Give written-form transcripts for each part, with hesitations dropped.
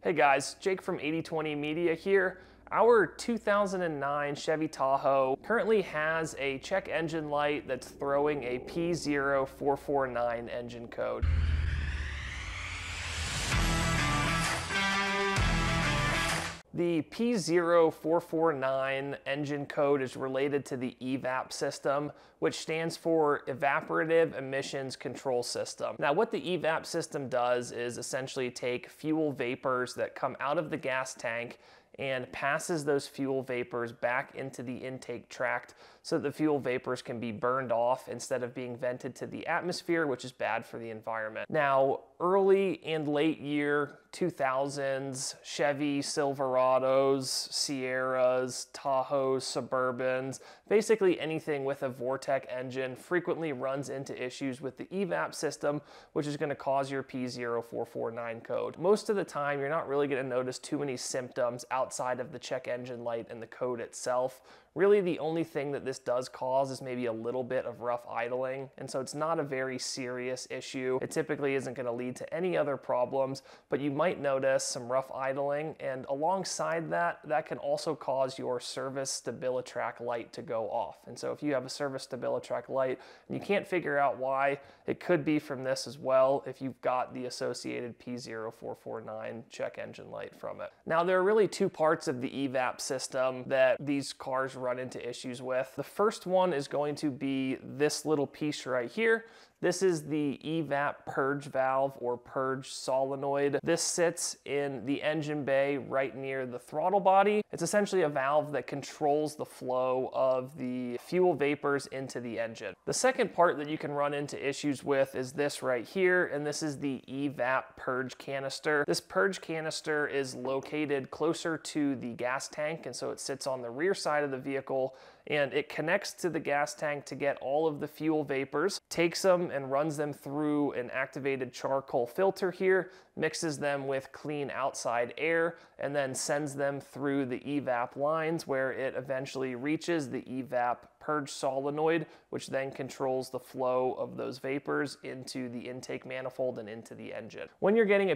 Hey guys, Jake from 8020 Media here. Our 2009 Chevy Tahoe currently has a check engine light that's throwing a P0449 engine code. The P0449 engine code is related to the EVAP system, which stands for Evaporative Emissions Control System. Now, what the EVAP system does is essentially take fuel vapors that come out of the gas tank and passes those fuel vapors back into the intake tract so that the fuel vapors can be burned off instead of being vented to the atmosphere, which is bad for the environment. Now, early and late year 2000s, Chevy Silverados, Sierras, Tahoes, Suburbans, basically anything with a Vortec engine frequently runs into issues with the EVAP system, which is going to cause your P0449 code. Most of the time, you're not really going to notice too many symptoms outside of the check engine light and the code itself. Really, the only thing that this does cause is maybe a little bit of rough idling, and so it's not a very serious issue. It typically isn't going to lead to any other problems, but you might notice some rough idling, and alongside that, that can also cause your service stabilitrack light to go off. And so if you have a service stabilitrack light and you can't figure out why, it could be from this as well if you've got the associated P0449 check engine light from it. Now, there are really two parts of the EVAP system that these cars run into issues with. The first one is going to be this little piece right here. This is the EVAP Purge valve or Purge solenoid. This sits in the engine bay right near the throttle body. It's essentially a valve that controls the flow of the fuel vapors into the engine. The second part that you can run into issues with is this right here, and this is the EVAP Purge canister. This Purge canister is located closer to the gas tank, and so it sits on the rear side of the vehicle, and it connects to the gas tank to get all of the fuel vapors, takes them and runs them through an activated charcoal filter here, mixes them with clean outside air, and then sends them through the EVAP lines where it eventually reaches the EVAP Purge solenoid, which then controls the flow of those vapors into the intake manifold and into the engine. When you're getting a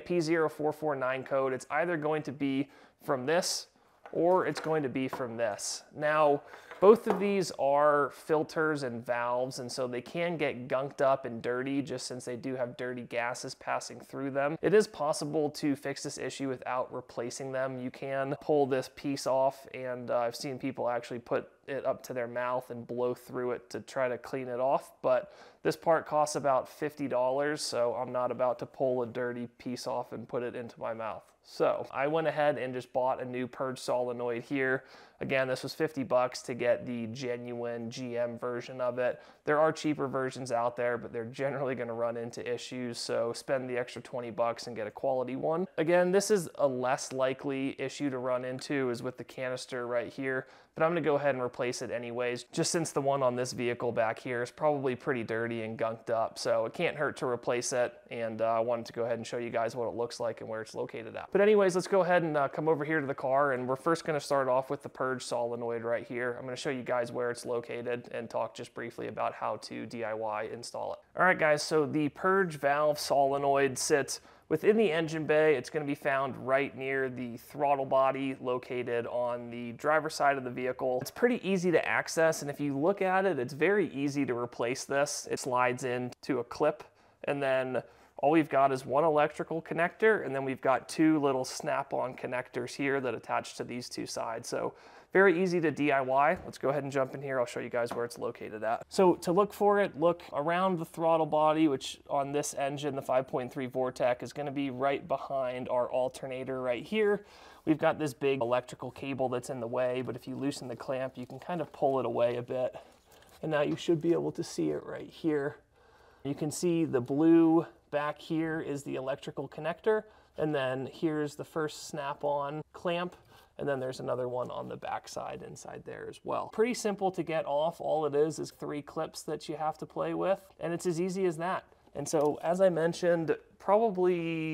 P0449 code, it's either going to be from this or it's going to be from this. Now, both of these are filters and valves, and so they can get gunked up and dirty just since they do have dirty gases passing through them. It is possible to fix this issue without replacing them. You can pull this piece off, and I've seen people actually put it up to their mouth and blow through it to try to clean it off, but this part costs about $50, so I'm not about to pull a dirty piece off and put it into my mouth. So I went ahead and just bought a new Purge solenoid here. Again, this was 50 bucks to get the genuine GM version of it. There are cheaper versions out there, but they're generally going to run into issues, so spend the extra 20 bucks and get a quality one. Again, this is a less likely issue to run into is with the canister right here, but I'm going to go ahead and replace it anyways, just since the one on this vehicle back here is probably pretty dirty and gunked up, so it can't hurt to replace it, and I wanted to go ahead and show you guys what it looks like and where it's located at. But anyways, let's go ahead and come over here to the car, and we're first going to start off with the Purge solenoid right here. I'm going to show you guys where it's located and talk just briefly about how to DIY install it. All right, guys, so the Purge valve solenoid sits within the engine bay. It's going to be found right near the throttle body located on the driver's side of the vehicle. It's pretty easy to access, and if you look at it, it's very easy to replace this. It slides into a clip, and then all we've got is one electrical connector, and then we've got two little snap-on connectors here that attach to these two sides. So very easy to DIY. Let's go ahead and jump in here. I'll show you guys where it's located at. So to look for it, look around the throttle body, which on this engine, the 5.3 Vortec, is going to be right behind our alternator right here. We've got this big electrical cable that's in the way, but if you loosen the clamp, you can kind of pull it away a bit. And now you should be able to see it right here. You can see the blue back here is the electrical connector, and then here's the first snap-on clamp, and then there's another one on the back side inside there as well. Pretty simple to get off. All it is 3 clips that you have to play with, and it's as easy as that. And so, as I mentioned, probably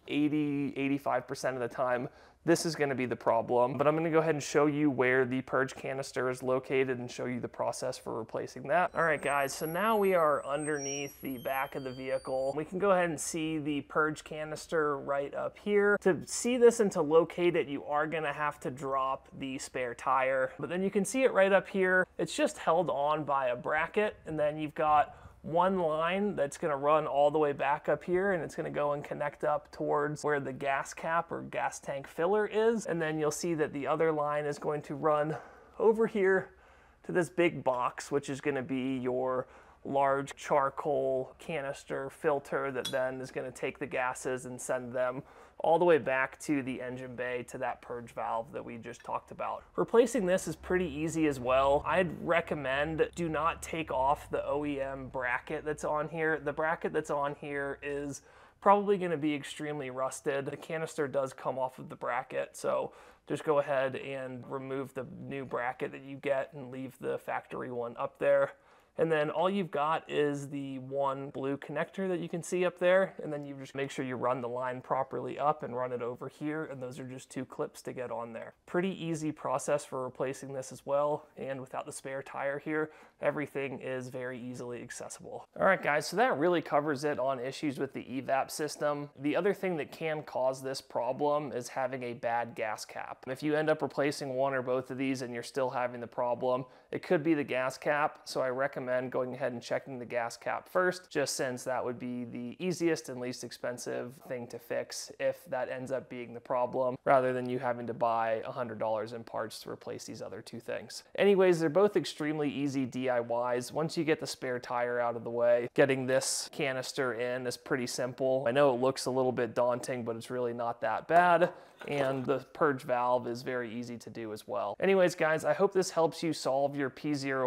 80–85% of the time, this is going to be the problem. But I'm going to go ahead and show you where the purge canister is located and show you the process for replacing that. All right, guys, so now we are underneath the back of the vehicle. We can go ahead and see the purge canister right up here. To see this and to locate it, you are going to have to drop the spare tire. But then you can see it right up here. It's just held on by a bracket, and then you've got one line that's going to run all the way back up here, and it's going to go and connect up towards where the gas cap or gas tank filler is. And then you'll see that the other line is going to run over here to this big box, which is going to be your large charcoal canister filter that then is going to take the gases and send them all the way back to the engine bay to that purge valve that we just talked about. Replacing this is pretty easy as well. I'd recommend do not take off the OEM bracket that's on here. The bracket that's on here is probably going to be extremely rusted. The canister does come off of the bracket, so just go ahead and remove the new bracket that you get and leave the factory one up there. And then all you've got is the one blue connector that you can see up there, and then you just make sure you run the line properly up and run it over here, and those are just 2 clips to get on there. Pretty easy process for replacing this as well, and without the spare tire here, everything is very easily accessible. All right, guys, so that really covers it on issues with the EVAP system. The other thing that can cause this problem is having a bad gas cap. If you end up replacing one or both of these and you're still having the problem, it could be the gas cap, so I recommend going ahead and checking the gas cap first, just since that would be the easiest and least expensive thing to fix if that ends up being the problem, rather than you having to buy $100 in parts to replace these other 2 things. Anyways, they're both extremely easy DIYs. Once you get the spare tire out of the way, getting this canister in is pretty simple. I know it looks a little bit daunting, but it's really not that bad. And the purge valve is very easy to do as well. Anyways, guys, I hope this helps you solve your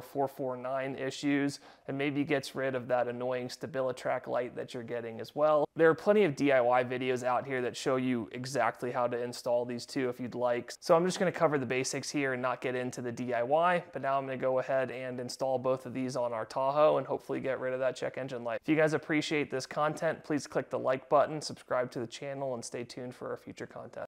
P0449 issues and maybe gets rid of that annoying StabiliTrak light that you're getting as well. There are plenty of DIY videos out here that show you exactly how to install these 2 if you'd like. So I'm just going to cover the basics here and not get into the DIY, but now I'm going to go ahead and install both of these on our Tahoe and hopefully get rid of that check engine light. If you guys appreciate this content, please click the like button, subscribe to the channel, and stay tuned for our future content.